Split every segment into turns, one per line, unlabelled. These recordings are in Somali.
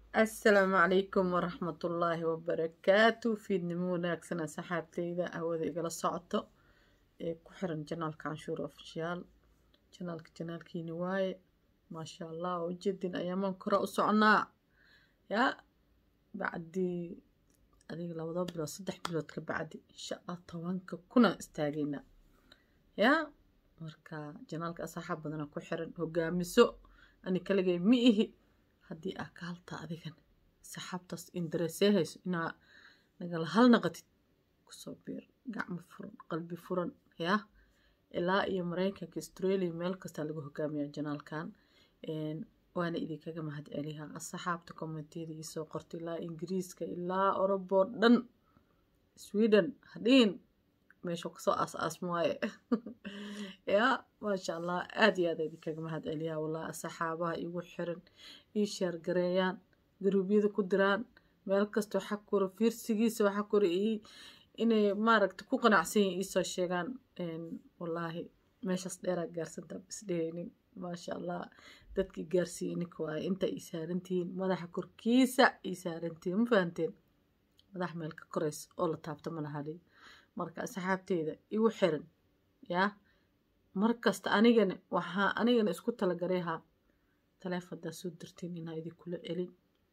السلام عليكم ورحمة الله وبركاته. في نمونك سنة سحابتي إذا أود إقلا صعطة كحرن جنال كانشور أوفيشال جنال كينواي ما شاء الله وجد أيام كرة أسعنا يا بعدي أديك لو ضبط صدح بلوتك بعد إن شاء الله طوانك كنا استاجينا يا مركا جنالك أصحاب بدنا كحرن هو جامسو أنا كلا جاي مئه haddii aa ka haltaa adigan saxaabtaas indareesehayso inaa nagala hal naqatid kusoo biir gacmo furan qalbi furan yaa ilaa iyo maraykanka australia meel kasta lagu hogaamiyaa janaalkan waana idinkaga mahad celiyaa asxaabta kommentiyada ii soo qortay ilaa ingiriiska ilaa orobo dhan sweden hadhiin meesha kasoo aas-aasmo waaye yaa maasha allah aad iyo aad idinkaga mahad celiyaa walaa asxaabaha igu xiran ii sheer gareeyaan garuubyada ku diraan meel kastoo xakuro fiirsigiisa waxa kore inay maaragta ku qanacsan yihiin iisoo sheegaan wallaahi meeshaas dheeraa gaarsantaa isdhehaynin maasha allah dadkii gaarsiiya ininka waaye inta ii saarantihiin madaxa korkiisa ii saarantihiin ma fahanteen madax meel ka koraysa oo la taabta ma lahali marka asxaabteyda igu xiran yaa markasta anigana isku talagareehaa taleefandaa soo dirtiin inaa idinkula celin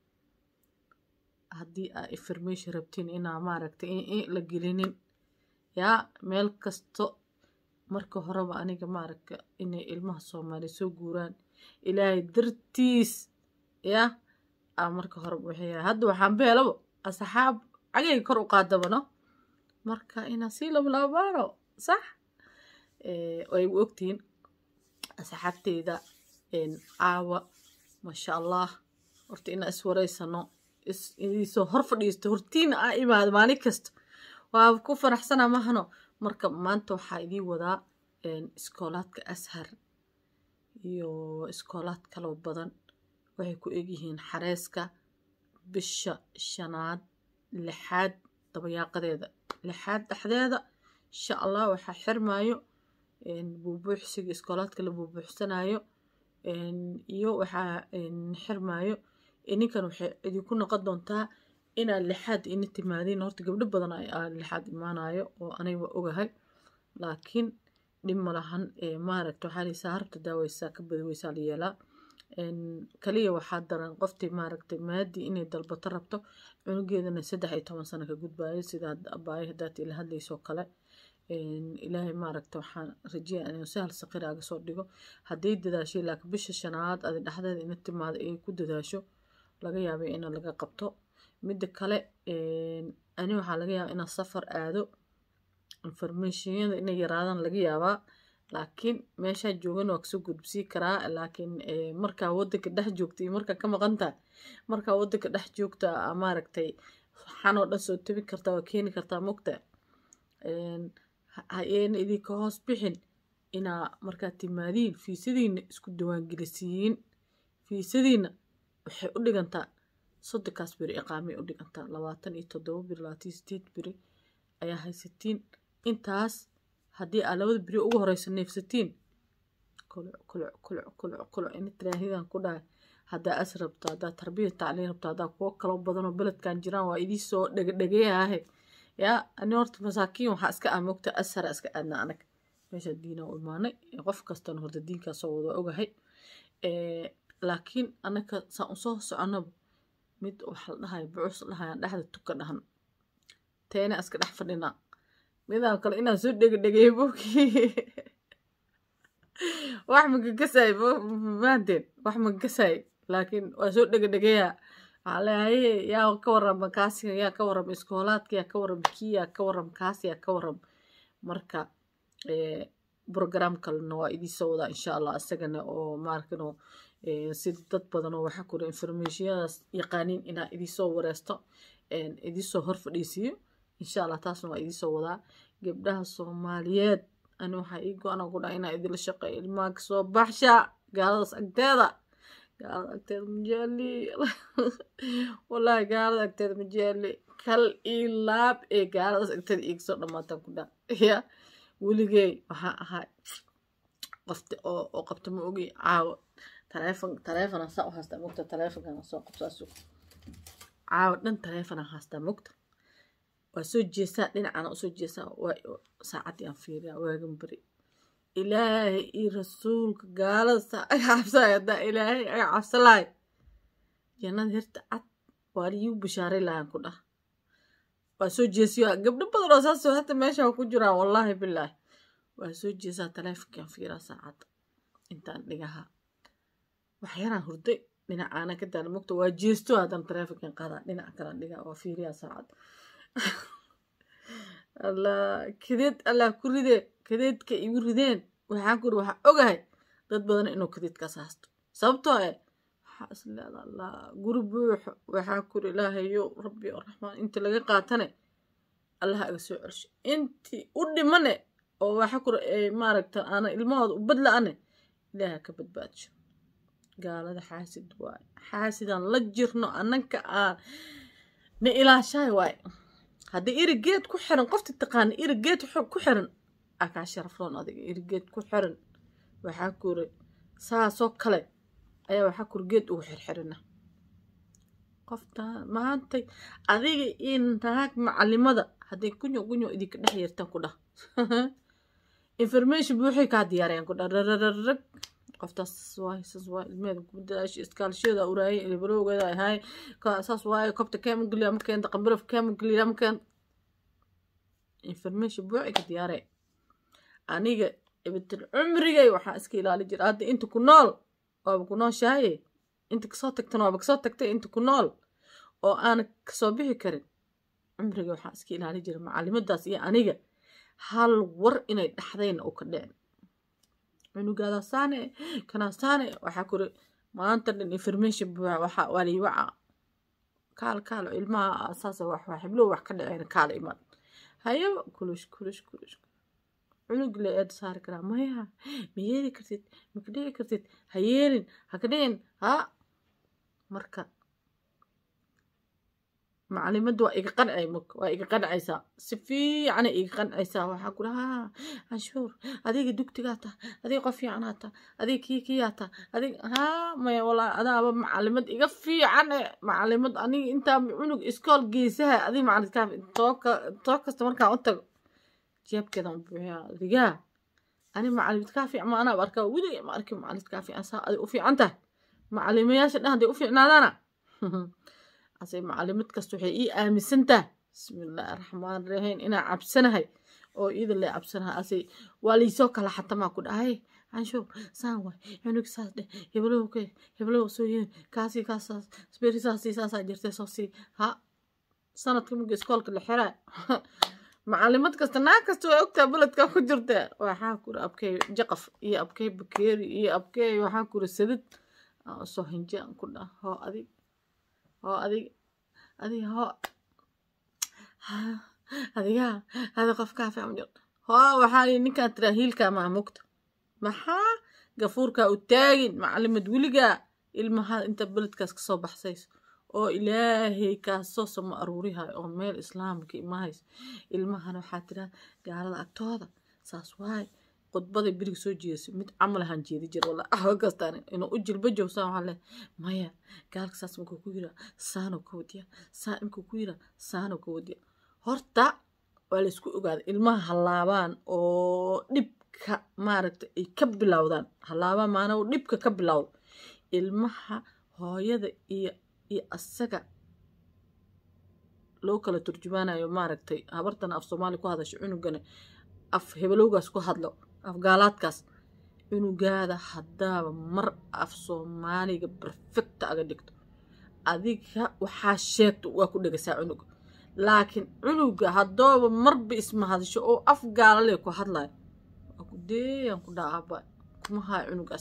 haddii aa information rabtiin inaa maaragta la gelinin yaa meel kasto marka horeba aniga maaragta inay ilmaha soomaaliya soo guuraan ilaahay dartiis yaa aa marka horeba waxay hadda waxaan beelabo asxaab cagayga kor u qaadabano marka inaa sii lablaabaano sax way ogtihiin asxaabteyda caawa maasha allah horta inaa iswareysano idiisoo hor fadhiisto hortiina aa imaado maalin kasta waa ku faraxsanaa mahano marka maanta waxaa idii wadaa iskoolaadka ashar iyo iskoolaad kaloo badan waxay ku egyihiin xareeska bisha 5aad 6aad dabayaaqadeeda 6aad dhexdeeda insha allah waxaa xirmaayo buubuuxsiga iskoolaadka la buubuuxsanayo iyo waxaa xirmaayo ninkan waxay idinku noqon doontaa inaa 6aad ina timaadiin horta gabdho badan aa 6aad imaanayo oo aniga ogahay laakiin dhib ma lahan maaragta waxaa laysaa harabta daaweysaa ka badaweysaa la yeelaa kaliya waxaa daran qoftii maaragtay maadi inay dalbato rabto cunugeedana 13 sano ka gudbaayo sida abaayo haddaad ila hadlaysoo kale ilaahay maaragta waxaan rajeeyaa inuu sahal saqir aaga soo dhigo hadday dadaashay laakiin bisha 5aad adi dhexdeeda ina timaado ay ku dadaasho laga yaabay in laga qabto midda kale ani waxaa laga yaabaa inaan safar aado informationada inay yaraadaan laga yaabaa laakiin meeshaa joogan waa kasoo gudbisii karaa laakiin markaa wadanka dhex joogta iyo markaa ka maqantahay markaa wadanka dhex joogta maaragtay waxaan oo dhan soo tabi kartaa waa keeni kartaa mogta hayena idinka hoos bixin inaa markaa timaadiin fiisadiina isku diiwaangelisiin fiisadiina waxay u dhigantaa 30 beri iqaamay u dhigantaa 27 beri 28 beri ayaa haysatiin intaas haddii aa 2 beri ugu horeysa neefsatiin kuluc in tiraahidan ku dhahay haddaa as rabto haddaa tarbiya tacliin rabto haddaa kuwo kaloo badanoo beledkan jiraan waa idii soo dhegdhegeyahay yaa ani horta masaakiin waxaa iska aamogta ashara iska aadna anag meesha diina u imaanay qof kastana horta diinkaasoo wada ogahay laakiin anaka saan usoo soconaba mid waxa la dhahay bucus dhahayaan dhexda tuka dhahan teena iska dhex fadhinaa midaan kale inaan soo dhegdhegeeyo booki wax magagasay maanteen wax magagasay laakiin waa soo dhegdhegeeyaa waxaa leeyahay yaa ka warrama kaasiga yaa ka warrama iskoolaadka yaa ka warrama kii yaa ka warrama kaasi yaa ka warrama marka program kalena waa idiisoo wadaa insha allah isagana oo maarkano si dad badan oo waxa kule informationadaas yaqaaniin inaa idiisoo wareysto idiisoo hor fadhiisiyo insha allah taasna waa idiisoo wadaa gabdhaha soomaaliyeed ani waxaa ii go-ana ku dhaha inaa idinla shaqeeyo ilmaha kasoo baxsha gaaladaas agteeda majeeli wallaahi gaalada agteeda majeeli kal ii laab ee gaaladaas agteeda iigasoo dhamaataan ku dhaha ya weligey waxaa ahay qofta oo qabta ma ogi caawa تلفون أنا سأقول هستا مكتب تلفون أنا سأقول ساسو عاود أنت تلفون هاستا مكت وسوي جيسا لين أنا أسوي جيسا وساعتي أنفيريا وأجنبري إلهي رسولك قال عبسا يدا إلهي عبسلاي جنان هرت عد واريو بشاري لان كده وسوي جيسيا قبل بدر أساس حتى ماشي وكجرا والله بالله وسوي جيسا تلفون كان فيرا ساعات أنت نجاها وحيانا هردي لين أنا كده المكت وجيستو هذا تلفون كان قاعد لين أكرا نجا وفيريا ساعات الله كديت الله كردي كديت كيوردين وحاكر وح أوجه ضد بدن إنه كديت كساست سبته حاس لا الله قرب وحاكر إلهي يو ربي الرحمن أنت اللي قاتني الله أجسورش أنت ودي مني أو وحاكر ما ركت أنا الماضي وبدل أنا إلهي كبد باتش قال هذا حاسد واي حاسدا لجرنا أنك نإله شاي واي هذا إيرجيت كحرن قفت التقان إيرجيت كحرن أكاشر فلان هذا إيرجيت كحرن وحكور ساسو كله أيوة حكور جيت وحرحرنا قفت ما أنت هذا إن تاك معلمة هذا كنيو إديك نحير تنقله information بوحي كاديارين كده رررررر قفت سواي الميد بدأش إسكال شيء أوراي اللي بروق هاي كأساس واي كبت كام قليا ممكن تقبله في كام قليا ممكن information بوحي كاديارين أنيجا بنت عمري وحا اسكي لا لجر هذا انت كنول او كنول شاي انت كصوتك تنو بكصوتك تي انت كنول او انا كسو بخي كرين عمري وحا اسكي لا لجر معلمداس iyo aniga hal war inay dhaxdeen oo ka dhicin cunugaada saane kana saane waxa kuri maanta dhan information waxa wali waca kaal ilmaha asaas wax xiblo wax ka dhicin kaal iman hayo kulush عنق لقيت صار كلام ما ميري كرتت مكدي كرتت هيرين هكدين ها مركا معلمة وإيق قنعي مك وإيق قنعيسا سفي عنا إيق قنعيسا وحاقول ها عشور هذيك دكتياتا هذيك قفي عناتا هذيك كيكياتا هذيك ها ما والله أنا معلمة إيق في عنا معلمة أني أنت عنق إسكول جيسها هذيك معلمة كاف توك استمركا أنت جاب كذا مبيها رجال أنا معلمة كافي أما أنا بركة ودي ما أركب معلمة كافي أنا وفي عنده معلمياش إنها دي وفي عنادنا أصير معلمة كستوحي آمسنته بسم الله الرحمن الرحيم إنا عبسنها أو إذا اللي عبسنها أصير ولي سوك على حتى ما أقول هاي عنشوف ساوي عنك ساد يبلو سوين كاسي كاساس سبيري ساسي ساسا جرتي ساسي ها سنة كم جسكول كل حراء معلمات كستناك كستو أكتب بلد كأخو جرته وحاكور أبكي جقف إيه أبكي بكير إيه أبكي وحاكور السدد صهنجان كلها هو هذا قف كافي عمجر هو وحالي نكا تراهيلك مع مكتب محا قفورك التاين معلمة ولقا المها انت بلد كاسك صوب حسيس oo ilaahay ka soo sama aruuriha oo meel islaamka imahays ilmahan waxa tira gaalada agtooda saas waay qodbada birig soo jeesay mid amal ahaan jeedi jir wala kastaan inuu u jilba joogsan waxa leh maya gaalka saas markuu ku yira saano koodiya saamku ku yira saano koodiya horta waa la isku ogaad ilmaha halaabaan oo dhibka maaragtay ay ka bilowdaan halaabaan maana oo dhibka ka bilowd ilmaha hooyada iyo asaga loo kala turjumaanayo maaragtay habartan af Soomaali ku hadasho cunugana af hebelowgaas ku hadlo af gaalaadkaas cunugaada hadaba mar af Soomaaliga perfect aga dhigto adiga waxa sheegto waa ku dhagaysaa cunug laakiin cunuga hadaba marba isma hadasho oo af gaala ku hadlay aku deeyaan ku dhaaba kuma haa cunugaas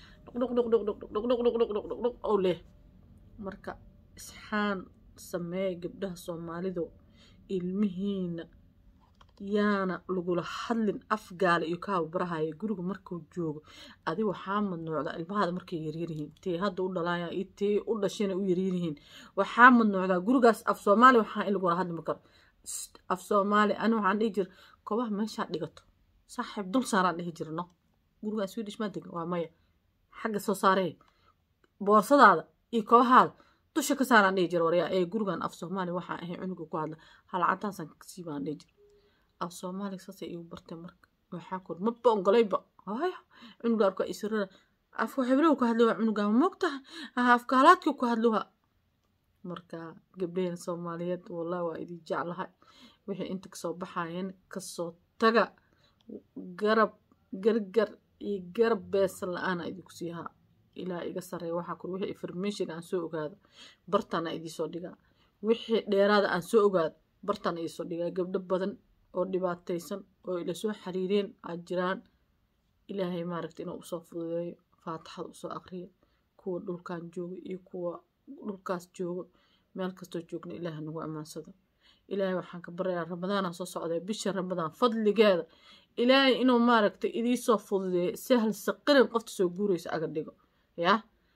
dhuq oo leh marka isxaan sameey gabdhaha Soomaalidu ilmihiina yaana lagula hadlin afgaal iyo ka barahay guriga markuu joogo adi waxa madnuucda ilmaha markay yaryarihiin tii hadda u dhalaaya tii u dhashina u yaryarihiin waxa madnuucda gurigaas af Soomaali waxa in lagu hadli makar af Soomaali anu waxaan dhijir koobaha meesha dhigato saaxiib dul saaran dhihi jirno guriga Swedish ma degan waa maya xagga soo saaray boorsadaada iyo koobahaada dusha ka saaraan dhihi jira waryaa ee gurigan af soomaali waxaa ahay cunuga ku hadla halacantaasan kasii baan dhihi jira af soomaali saasay igu bartay marka waxaa kor maba ongolayba haya cunuga arka isirada afku xibrow ku hadlo cunuga moogtahay afka halaadkii ku hadluha marka gabdhaha Soomaaliyeed wallahi waa idin jeclahay wixii inta ka soo baxayeen ka soo taga garab gargar iyo garab bees la'aan idinku siiha ilaa iga sareeyo waxa ku wixii information aan soo ogaado bartana idin soo dhigaa wixii dheeraad aan soo ogaado bartana idin soo dhigaa gabdho badan oo dhibaataysan oo ila soo xiriireen aad jiraan ilaahay maaragtay inuu soo fududeeyo faataxada u soo aqriyo kuwa dhulkan jooga iyo kuwa dhulkaas jooga meel kasto joogna ilaahay nagu amaansado ilaahay waxaan ka baryaa ramadaan soo socday bisha ramadaan fadligeeda ilaahay inuu maaragtay idii soo fududeeyo sahal saqirin qofta soo guuraysa aga dhigo ya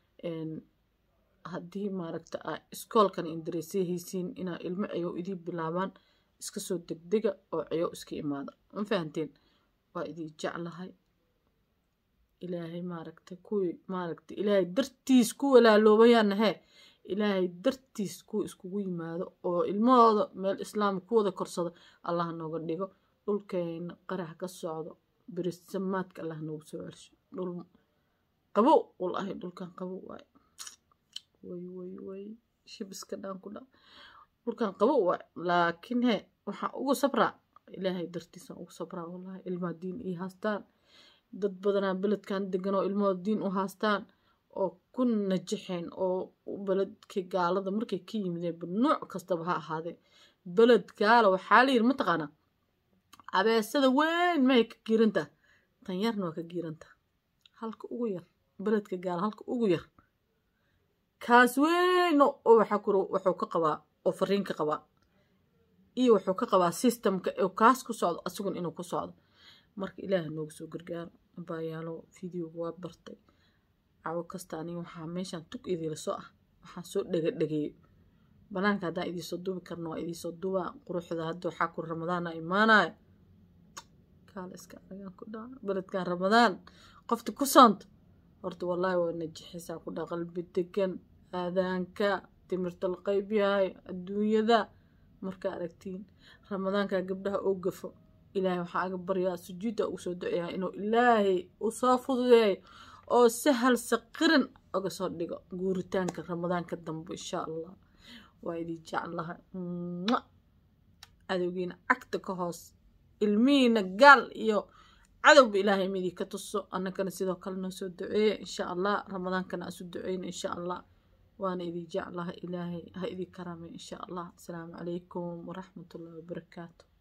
haddii maaragta iskoolkan indareesaysiin inaa ilmo ayo idii bilaabaan iska soo degdega oo ayo iska imaada ma fahanteen waa idii jeclahay ilaahay maaragtay kuwii maaragtay ilaahay dartiis ku walaaloobayaan he ilaahay dartiis ku iskugu yimaado oo ilmahooda meel islaam ku wada korsado allah nooga dhigo dhulkeena qarax ka socdo birisamaadka allah noogu soo celsho dhul qabow wallahi dhulkan qabow way shibiska dhan ku dhan dhulkan qabow laakiin he waxa ugu sabra ilaahay dartiis ugu sabra wallahi ilma diin iyo haastaan dad badanaa beledkan degan oo ilmahooda diin u haastaan oo ku najaxeen oo beledkii gaalada markay ka yimideen nooc kastaba ha ahaadee beled gaala waxaa la yidhi mataqaanaa abeesada weyn may ka giiranta tan yarna waa ka giiranta halka ugu yar beledka gaala halka ugu yar kaas weyn oo waxaa kuro wuxuu ka qabaa oo fariin ka qabaa iyo wuxuu ka qabaa systemka oo kaas ku socdo asigun inuu ku socdo marka ilaahay noogu soo gargaaro baayaalo video waa bartay cawo kasta aniga waxaa meeshan tug idila soo ah waxaan soo dhagayo banaanka haddaan idin soo duubi karno waa idin soo duuba quruxda hadda waxaa ku ramadaana imaanaya kaala iska agaan ku dhaa beledkan ramadaan qofti ku soonto horta wallaahi waa najixisaa ku dhaa qalbi degan aadaanka timirta la qayb yahay adduunyada markaa aragtiin ramadaanka gabdhaha oo gafo ilaahay waxaa aga baryaa sujuudda ugu soo duceeyaa inuu ilaahay u soo fududeeyo oo sahal saqirin uga soo dhigo guuritaanka ramadaanka dambe insha allah waa idin jeclahay cadowgiina cagta ka hoos ilmihiina gaal iyo cadowba ilaahay midii ka tuso annagana sidoo kale noo soo duceeya insha allah ramadaankana asu duceyna insha allah waana idin jeclahay ilaahay ha idin karaamay insha allah asalaamu calaykum waraxmatullahi wabarakaatu